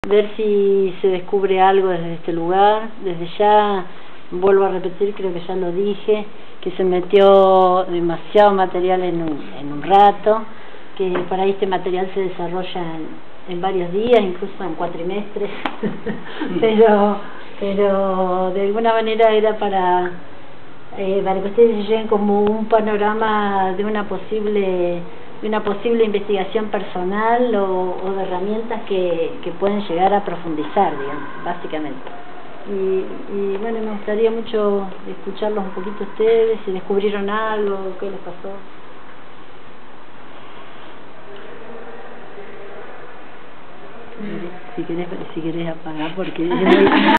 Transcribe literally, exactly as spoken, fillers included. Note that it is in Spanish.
ver si se descubre algo desde este lugar. Desde ya, vuelvo a repetir, creo que ya lo dije, que se metió demasiado material en un, en un rato, que por ahí este material se desarrolla en, en varios días, incluso en cuatrimestres, pero, pero de alguna manera era para, eh, para que ustedes se lleven como un panorama de una posible de una posible investigación personal o, o de herramientas que, que pueden llegar a profundizar, digamos, básicamente. Y, y bueno, me gustaría mucho escucharlos un poquito ustedes, si descubrieron algo, qué les pasó. Si querés, si querés apagar, porque...